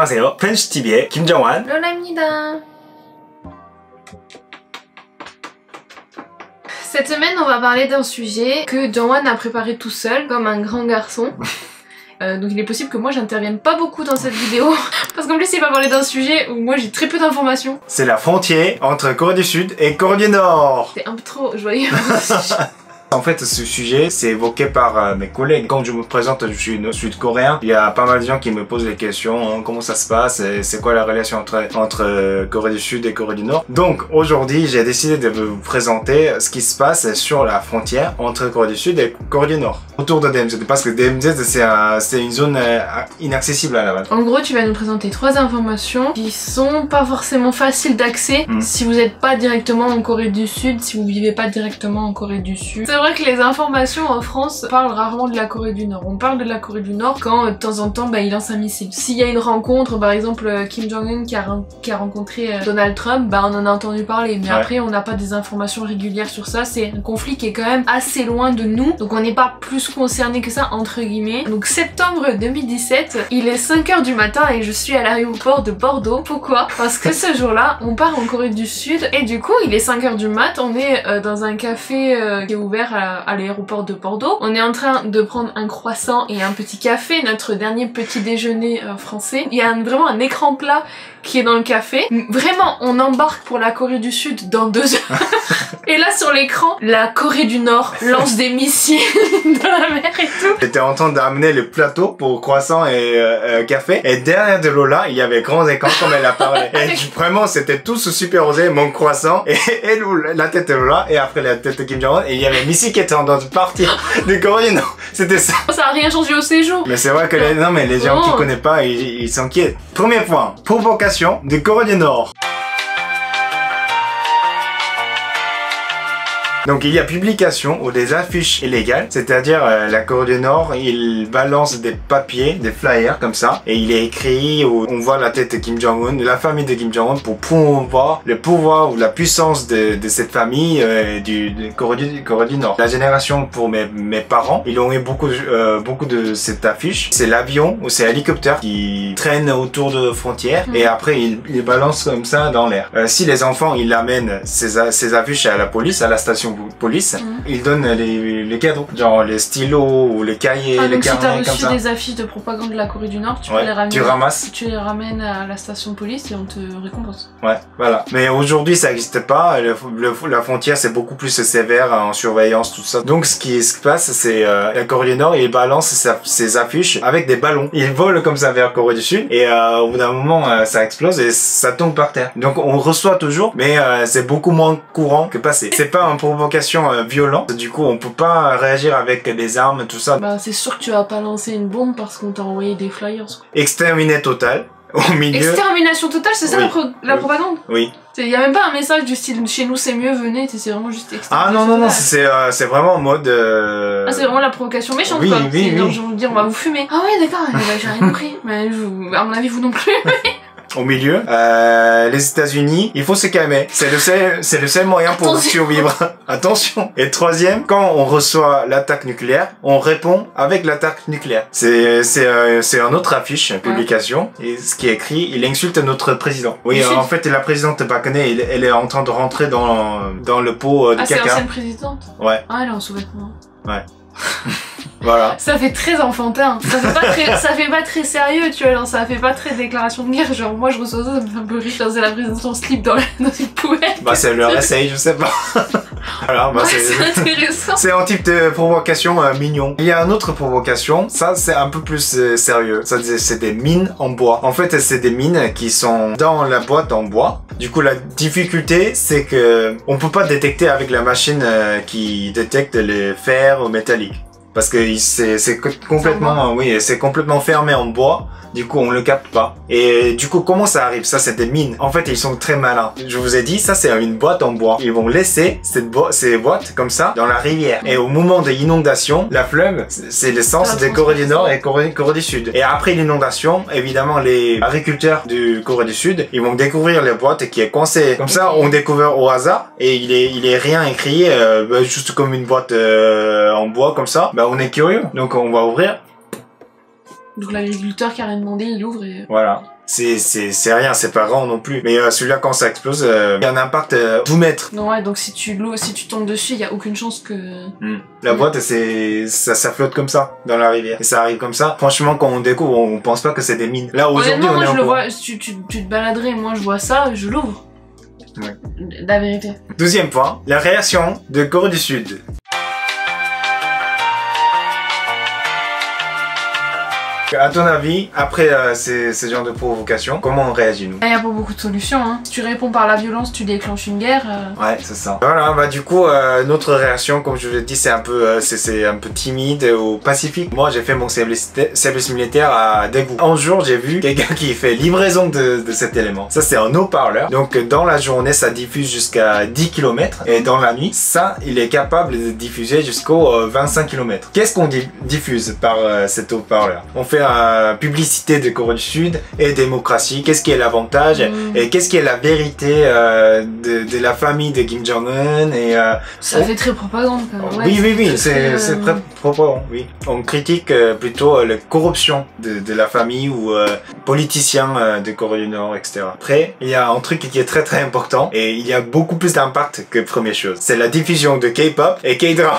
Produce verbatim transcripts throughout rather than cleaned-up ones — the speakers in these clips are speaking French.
안녕하세요. 프렌치티비의 김정환 Lola입니다. Cette semaine, on va parler d'un sujet que Jongwan a préparé tout seul, comme un grand garçon. Euh, donc il est possible que moi j'intervienne pas beaucoup dans cette vidéo parce qu'en plus il va parler d'un sujet où moi j'ai très peu d'informations. C'est la frontière entre Corée du Sud et Corée du Nord. C'est un peu trop joyeux. En fait, ce sujet, c'est évoqué par euh, mes collègues. Quand je me présente, je suis sud-coréen. Il y a pas mal de gens qui me posent des questions. Hein, comment ça se passe? C'est quoi la relation entre, entre euh, Corée du Sud et Corée du Nord? Donc, aujourd'hui, j'ai décidé de vous présenter ce qui se passe sur la frontière entre Corée du Sud et Corée du Nord. Autour de D M Z. Parce que D M Z, c'est un, une zone euh, inaccessible à la base. En gros, tu vas nous présenter trois informations qui sont pas forcément faciles d'accès mmh. si vous n'êtes pas directement en Corée du Sud, si vous vivez pas directement en Corée du Sud. C'est vrai que les informations en France parlent rarement de la Corée du Nord. On parle de la Corée du Nord quand de temps en temps bah, il lance un missile. S'il y a une rencontre, par exemple Kim Jong-un qui a, qui a rencontré euh, Donald Trump, bah on en a entendu parler. Mais ouais. Après on n'a pas des informations régulières sur ça. C'est un conflit qui est quand même assez loin de nous. Donc on n'est pas plus concerné que ça entre guillemets. Donc septembre deux mille dix-sept, il est cinq heures du matin et je suis à l'aéroport de Bordeaux. Pourquoi? Parce que ce jour-là, on part en Corée du Sud et du coup il est cinq heures du mat, on est euh, dans un café euh, qui est ouvert à, à l'aéroport de Bordeaux. On est en train de prendre un croissant et un petit café, notre dernier petit déjeuner euh, français. Il y a un, vraiment un écran plat qui est dans le café. Vraiment, on embarque pour la Corée du Sud dans deux heures. Et là, sur l'écran, la Corée du Nord lance des missiles dans la mer et tout. J'étais en train d'amener le plateau pour croissant et euh, café. Et derrière de Lola, il y avait grand écran comme elle a parlé. Et vraiment, c'était tous superposés, mon croissant et, et la tête de Lola et après la tête de Kim Jong-un. Et il y avait un missile qui était en train de partir du Corée du Nord. C'était ça. Ça a rien changé au séjour. Mais c'est vrai que les, non, mais les gens oh. qui connaissent pas, ils, ils s'inquiètent. Premier point, provocation de Corée du Nord. Donc il y a publication ou des affiches illégales, c'est-à-dire euh, la Corée du Nord, il balance des papiers, des flyers comme ça, et il est écrit où on voit la tête de Kim Jong-un, la famille de Kim Jong-un pour promouvoir le pouvoir ou la puissance de, de cette famille euh, du de Corée, du, Corée du Nord. La génération pour mes, mes parents, ils ont eu beaucoup, euh, beaucoup de cette affiche. C'est l'avion ou c'est l'hélicoptère qui traîne autour de frontières mmh. et après il, il balance comme ça dans l'air. Euh, si les enfants ils amènent ces, ces affiches à la police, à la station police, mmh. ils donnent les, les cadeaux, genre les stylos ou les cahiers, ah, les carnets comme ça. Si t'as reçu des affiches de propagande de la Corée du Nord, tu ouais, peux les ramener. Tu ramasses. Tu les ramènes à la station de police et on te récompense. Ouais, voilà. Mais aujourd'hui, ça n'existe pas. Le, le, la frontière, c'est beaucoup plus sévère en surveillance, tout ça. Donc, ce qui se passe, c'est euh, la Corée du Nord, il balance sa, ses affiches avec des ballons. Ils volent comme ça vers la Corée du Sud et euh, au bout d'un moment, euh, ça explose et ça tombe par terre. Donc, on reçoit toujours, mais euh, c'est beaucoup moins courant que passé. C'est pas une provocation euh, violente. Du coup, on peut pas réagir avec des armes, tout ça. Bah, c'est sûr que tu vas pas lancer une bombe parce qu'on t'a envoyé des flyers, quoi. Exterminer total. Au milieu. Extermination totale, c'est ça oui. la, pro la oui. propagande? Oui. Il y a même pas un message du style chez nous c'est mieux, venez, c'est vraiment juste extermination. Ah non, non, non, c'est euh, vraiment en mode. Euh... Ah, c'est vraiment la provocation méchante, oui, quoi. Oui, oui. Genre, je vais vous dire, on va vous fumer. Ah ouais, d'accord, bah, j'ai rien compris. Mais vous, à mon avis, vous non plus. Au milieu, euh, les États-Unis, il faut se calmer. C'est le seul, c'est le seul moyen pour Attention. survivre. Attention. Et troisième, quand on reçoit l'attaque nucléaire, on répond avec l'attaque nucléaire. C'est, c'est, euh, c'est une autre affiche, une publication. Ouais. Et ce qui est écrit, il insulte notre président. Oui, euh, en fait, la présidente Park Geun-hye, elle, elle est en train de rentrer dans, dans le pot euh, de ah, caca. Ah, c'est l'ancienne présidente? Ouais. Ah, elle est en sous-vêtements. Ouais. Voilà. Ça fait très enfantin. Ça fait pas très, ça fait pas très sérieux, tu vois. Genre, ça fait pas très déclaration de guerre. Genre, moi, je reçois ça, ça me fait un peu rire. Genre, c'est la présidence en slip dans, la, dans une poubelle. Bah, c'est leur essaye, je sais pas. Voilà, bah, ouais, c'est intéressant. C'est un type de provocation euh, mignon. Il y a une autre provocation. Ça, c'est un peu plus euh, sérieux. Ça, c'est des mines en bois. En fait, c'est des mines qui sont dans la boîte en bois. Du coup, la difficulté, c'est que on peut pas détecter avec la machine euh, qui détecte les fers métalliques. Parce que c'est complètement, oui, c'est complètement fermé en bois. Du coup, on le capte pas. Et du coup, comment ça arrive? Ça, c'est des mines. En fait, ils sont très malins. Je vous ai dit, ça, c'est une boîte en bois. Ils vont laisser cette bo ces boîtes comme ça dans la rivière. Et au moment de l'inondation, la fleuve, c'est l'essence des Corée du Nord et Corée, Corée du Sud. Et après l'inondation, évidemment, les agriculteurs du Corée du Sud, ils vont découvrir les boîtes qui est coincée. Comme ça, on découvre au hasard et il est, il est rien écrit, euh, bah, juste comme une boîte euh, en bois comme ça. Bah, on est curieux. Donc, on va ouvrir. Donc l'agriculteur qui a rien demandé, il ouvre et... Voilà. c'est c'est c'est rien, c'est pas grand non plus. Mais euh, celui-là quand ça explose, euh, il y a un impact euh, tout mètres. Non, ouais, donc si tu l'eau, si tu tombes dessus, il y a aucune chance que. Mm. La mmh. boîte, c'est ça, ça flotte comme ça dans la rivière et ça arrive comme ça. Franchement, quand on découvre, on pense pas que c'est des mines. Là aujourd'hui, on moi, est je en le courant. vois. Tu, tu, tu te baladerais, moi je vois ça, je l'ouvre. Ouais. La vérité. Deuxième point, la réaction de Corée du Sud. À ton avis, après euh, ces, ces genres de provocations, comment on réagit nous? Il n'y a pas beaucoup de solutions. Hein. Si tu réponds par la violence, tu déclenches une guerre. Euh... Ouais, c'est ça. Voilà, bah du coup, euh, notre réaction, comme je vous l'ai dit, c'est un peu, euh, c'est un peu timide ou pacifique. Moi, j'ai fait mon service, service militaire à Daegu. Un jour, j'ai vu quelqu'un qui fait livraison de, de cet élément. Ça, c'est un haut-parleur. Donc, dans la journée, ça diffuse jusqu'à dix kilomètres. Et dans la nuit, ça, il est capable de diffuser jusqu'aux euh, vingt-cinq kilomètres. Qu'est-ce qu'on di diffuse par euh, cet haut-parleur? On fait Euh, publicité de Corée du Sud et démocratie, qu'est-ce qui est l'avantage mmh. et qu'est-ce qui est la vérité euh, de, de la famille de Kim Jong-un et euh, ça on... fait très propagande quand même. Ouais, oui oui oui c'est c'est très propagande, oui. On critique euh, plutôt euh, la corruption de, de la famille ou euh, politiciens euh, de Corée du Nord, et cetera. Après, il y a un truc qui est très très important et il y a beaucoup plus d'impact que première chose. C'est la diffusion de K-pop et K-drama.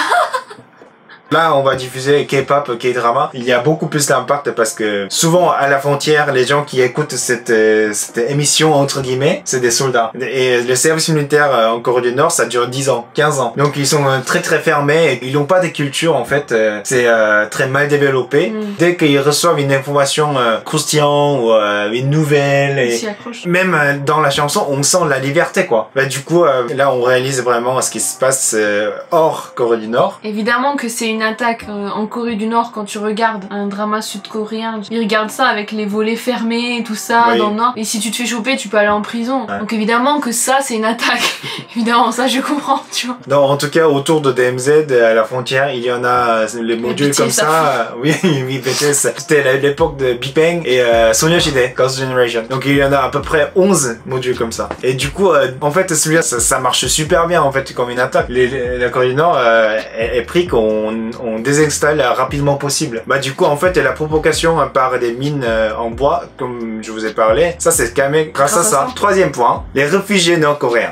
Là, on va diffuser K-pop, K-drama. Il y a beaucoup plus d'impact parce que souvent, à la frontière, les gens qui écoutent cette, euh, cette émission, entre guillemets, c'est des soldats. Et le service militaire euh, en Corée du Nord, ça dure dix ans, quinze ans. Donc, ils sont euh, très très fermés et ils n'ont pas de culture, en fait. Euh, c'est euh, très mal développé. Mm. Dès qu'ils reçoivent une information euh, croustillante ou euh, une nouvelle, et même euh, dans la chanson, on sent la liberté, quoi. Bah, du coup, euh, là, on réalise vraiment ce qui se passe euh, hors Corée du Nord. Évidemment que c'est une attaque euh, en Corée du Nord quand tu regardes un drama sud-coréen. Ils regardent ça avec les volets fermés et tout ça oui. dans le Nord. Et si tu te fais choper, tu peux aller en prison. Ouais. Donc évidemment que ça, c'est une attaque. Évidemment, ça, je comprends, tu vois. Non, en tout cas, autour de D M Z, à la frontière, il y en a les modules comme ça. Oui, oui, B T S. C'était l'époque de Bipeng et euh, Sonyeonshide, Ghost Generation. Donc il y en a à peu près onze modules comme ça. Et du coup, euh, en fait, celui-là, ça, ça marche super bien, en fait, comme une attaque. Les, les, la Corée du Nord euh, est, est pris qu'on on désinstalle rapidement possible. Bah du coup en fait la provocation par des mines euh, en bois comme je vous ai parlé, ça c'est quand même grâce à ça. Troisième point, les réfugiés nord-coréens.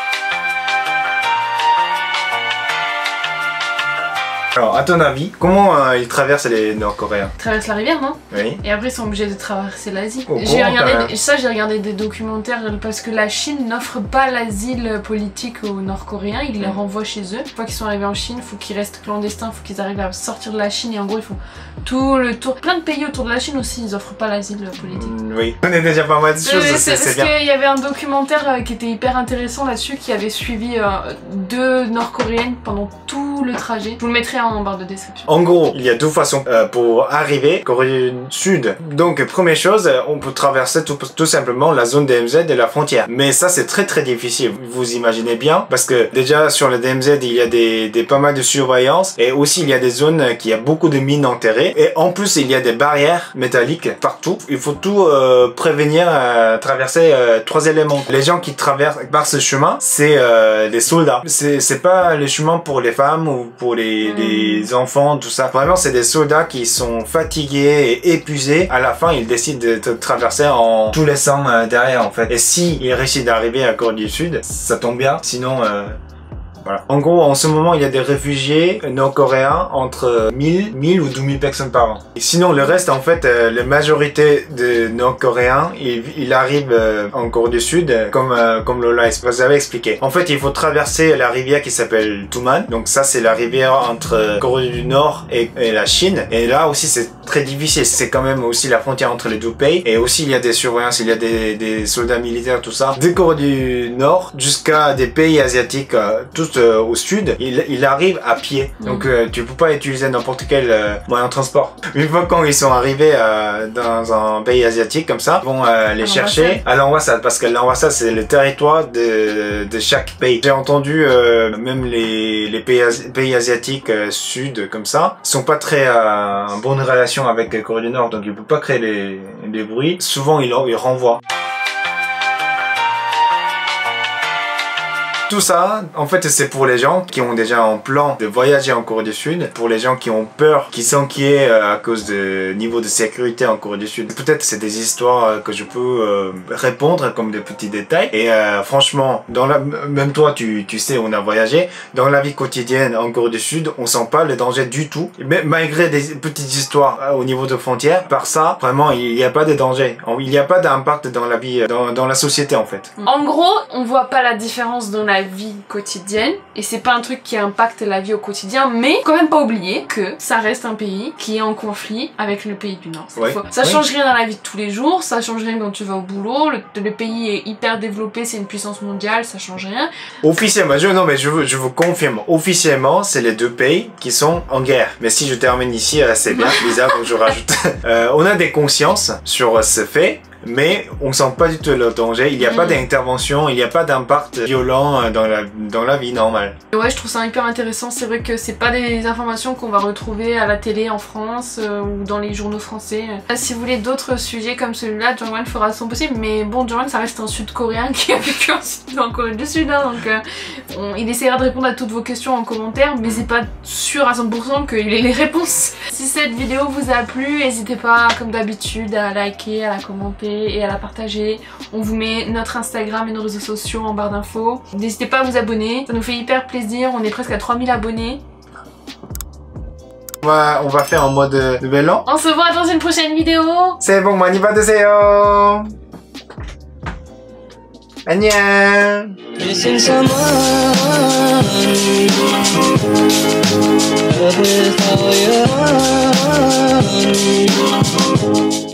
Alors, à ton avis, comment euh, ils traversent les Nord-Coréens? Ils traversent la rivière, non? Oui. Et après, ils sont obligés de traverser l'Asie. Oh, j'ai regardé, ça, j'ai regardé des documentaires parce que la Chine n'offre pas l'asile politique aux Nord-Coréens. Ils les renvoient chez eux. Une fois qu'ils sont arrivés en Chine, il faut qu'ils restent clandestins, il faut qu'ils arrivent à sortir de la Chine. Et en gros, ils font tout le tour. Plein de pays autour de la Chine aussi, ils offrent pas l'asile politique. Mm, oui. On est déjà pas mal de choses. C'est parce qu'il y avait un documentaire qui était hyper intéressant là-dessus, qui avait suivi euh, deux Nord-Coréennes pendant tout le trajet. Je vous le mettrai en barre de description. En gros, il y a deux façons euh, pour arriver Corée du Sud. Donc, première chose, on peut traverser tout, tout simplement la zone D M Z et la frontière. Mais ça, c'est très très difficile. Vous imaginez bien, parce que déjà sur le D M Z, il y a des, des pas mal de surveillance et aussi il y a des zones qui a beaucoup de mines enterrées. Et en plus, il y a des barrières métalliques partout. Il faut tout euh, prévenir, euh, traverser euh, trois éléments. Les gens qui traversent par ce chemin, c'est euh, les soldats. C'est pas le chemin pour les femmes ou pour les, mmh. les enfants, tout ça. Vraiment, c'est des soldats qui sont fatigués et épuisés. À la fin, ils décident de, de traverser en tout laissant euh, derrière, en fait. Et si ils réussissent d'arriver à Corée du Sud, ça tombe bien. Sinon, euh, voilà. En gros, en ce moment, il y a des réfugiés nord-coréens entre mille, mille ou douze mille personnes par an. Et sinon, le reste, en fait, euh, la majorité de nord-coréens, ils, ils arrivent euh, en Corée du Sud, euh, comme, euh, comme Lola vous avait expliqué. En fait, il faut traverser la rivière qui s'appelle Tuman. Donc ça, c'est la rivière entre Corée du Nord et, et la Chine. Et là aussi, c'est très difficile. C'est quand même aussi la frontière entre les deux pays. Et aussi, il y a des surveillances, il y a des, des soldats militaires, tout ça. De Corée du Nord jusqu'à des pays asiatiques, euh, tous euh, au sud, il, il arrive à pied. Mmh. Donc euh, tu peux pas utiliser n'importe quel euh, moyen de transport. Une fois quand ils sont arrivés euh, dans un pays asiatique comme ça, ils vont euh, les à chercher à l'ambassade, parce que l'ambassade c'est le territoire de, de chaque pays. J'ai entendu euh, même les, les pays, asi pays asiatiques euh, sud comme ça sont pas très euh, en bonne relation avec la Corée du Nord, donc ils peuvent pas créer les, les bruits. Souvent ils, ils renvoient. Tout ça, en fait, c'est pour les gens qui ont déjà un plan de voyager en Corée du Sud, pour les gens qui ont peur, qui s'inquiètent euh, à cause du niveau de sécurité en Corée du Sud. Peut-être c'est des histoires euh, que je peux euh, répondre comme des petits détails. Et euh, franchement, dans la, même toi, tu, tu sais, on a voyagé. Dans la vie quotidienne en Corée du Sud, on sent pas le danger du tout. Mais malgré des petites histoires euh, au niveau de frontières, par ça, vraiment, il n'y a pas de danger. Il n'y a pas d'impact dans la vie, dans, dans la société en fait. En gros, on voit pas la différence dans la vie quotidienne et c'est pas un truc qui impacte la vie au quotidien, mais quand même pas oublier que ça reste un pays qui est en conflit avec le pays du Nord. Ouais. Faut... Ça ouais. change rien dans la vie de tous les jours, ça change rien quand tu vas au boulot, le, le pays est hyper développé, c'est une puissance mondiale, ça change rien. Officiellement, je, non mais je, je vous confirme, officiellement c'est les deux pays qui sont en guerre. Mais si je termine ici, c'est bien, Lisa, donc je rajoute. euh, on a des consciences sur ce fait. Mais on sent pas du tout le danger, il n'y a mmh. pas d'intervention, il n'y a pas d'impact violent dans la, dans la vie normale. Ouais, je trouve ça hyper intéressant, c'est vrai que c'est pas des informations qu'on va retrouver à la télé en France euh, ou dans les journaux français. Si vous voulez d'autres sujets comme celui-là, Jongwon fera son possible, mais bon, Jongwon ça reste un sud-coréen qui a vécu en, en Corée du Sud, hein, donc euh, on, il essaiera de répondre à toutes vos questions en commentaire, mais c'est pas sûr à cent pour cent qu'il ait les réponses. Si cette vidéo vous a plu, n'hésitez pas comme d'habitude à liker, à la commenter et à la partager. On vous met notre Instagram et nos réseaux sociaux en barre d'infos. N'hésitez pas à vous abonner, ça nous fait hyper plaisir, on est presque à trois mille abonnés. On va, on va faire en mode nouvel an. On se voit dans une prochaine vidéo. C'est bon, 많이 받으세요. 안녕. Missing someone.